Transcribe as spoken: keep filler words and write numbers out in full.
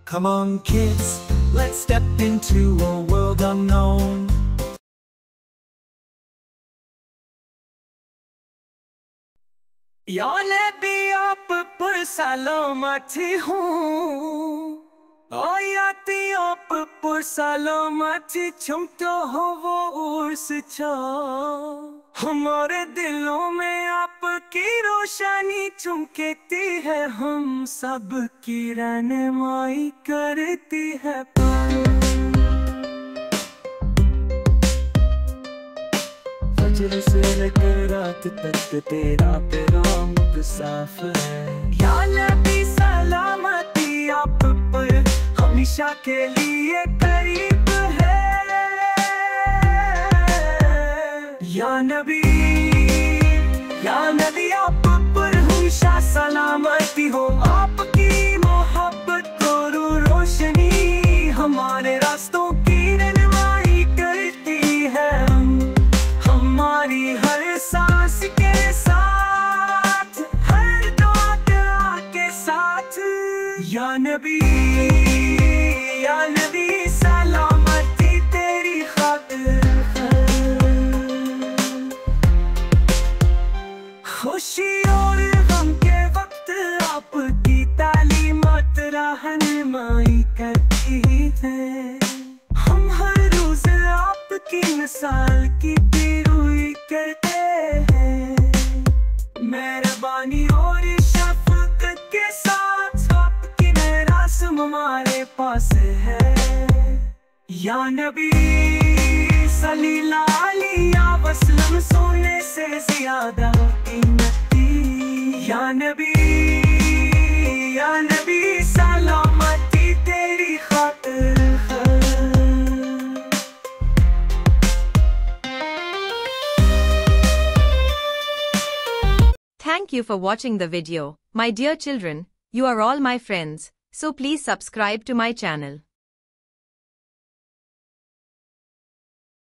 Come on kids, let's step into a world unknown. या नबी आप पर सलामती हूँ, आयाती आप पर सलामती चमकता हो वो उर्स छा। हमारे दिलों में आपकी रोशनी चमकती है, हम सब की रहनुमाई करती है। फजर से लेकर रात तक तेरा पैगाम साफ है। या नबी सलामती आप पर हमेशा के लिए करीब है। या नबी या नबी आप पर हमेशा सलामती हो, आपकी मोहब्बत और रोशनी हमारे रास्तों की रहनुमाई करती है। हमारी हर सांस के साथ, हर दुआ के साथ, या नबी या नबी सलामती तेरी खातिर है। खुशी और गम के वक्त आपकी तालीमात रहनुमाई करती है। हम हर रोज आपकी मिसाल की पैरवी करते हैं। मेहरबानी और शफ़क़त के साथ आपकी मेरास हमारे पास है। या नबी सल्लल्लाहु अलैहि वसल्लम सोने से ज्यादा कीमती। या नबी या नबी सलामती तेरी खातिर है। Thank you for watching the video. My dear children, you are all my friends, so please subscribe to my channel.